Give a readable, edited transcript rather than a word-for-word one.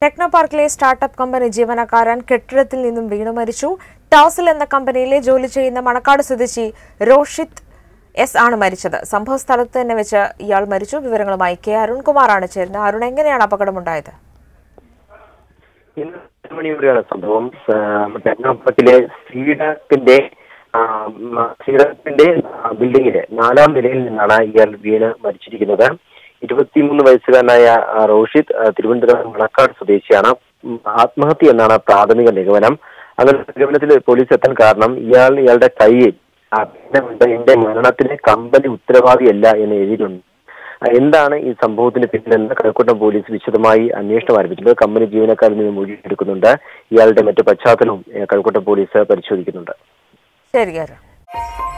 ടെക്നോപാർക്കിലെ startup company ജീവനക്കാരൻ കെട്ടിടത്തിൽ നിന്നും വീണു മരിച്ചു. ടാസിൽ എന്ന കമ്പനിയിലെ ജോലി ചെയ്യുന്ന മണക്കാട് സ്വദേശി റോഷിത് എസ് ആണ് മരിച്ചത്. സംഭവ സ്ഥലത്ത് തന്നെ വെച്ച് ഇയാൾ മരിച്ചു. വിവരങ്ങളുമായി കെ അരുൺകുമാറാണ് ചേരുന്നത്. അരുൺ, എങ്ങനെയാണ് അപകടമുണ്ടായത്? മണിയോടെയാണ് സംഭവം. ടെക്നോപാർക്കിലെ സീഡത്തിന്റെ ബിൽഡിങ്ങിലെ 4ാം നിലയിൽ നിന്നാണ് ഇയാൾ വീണ് മരിച്ചിരിക്കുന്നത്. 23 വയസ്സുകാരനായ റോഷിത് തിരുവനന്തപുരം മണക്കാട് സ്വദേശിയാണ്. ആത്മഹത്യ എന്നാണ് പ്രാഥമിക നിഗമനം. അങ്ങനെ നിഗമനത്തിൽ പോലീസ് എത്താൻ കാരണം ഇയാളുടെ കയ്യിൽ എന്റെ മരണത്തിന് കമ്പനി ഉത്തരവാദിയല്ല എന്ന് എഴുതിയിട്ടുണ്ട്. എന്താണ് ഈ സംഭവത്തിന് പിന്നിലെന്ന് കഴക്കൂട്ടം പോലീസ് വിശദമായി അന്വേഷണം ആരംഭിച്ചിട്ടുണ്ട്. കമ്പനി ജീവനക്കാരിൽ നിന്ന് മൊഴിയെടുക്കുന്നുണ്ട്. ഇയാളുടെ മറ്റു പശ്ചാത്തലവും കഴക്കൂട്ടം പോലീസ് പരിശോധിക്കുന്നുണ്ട്. ശരി.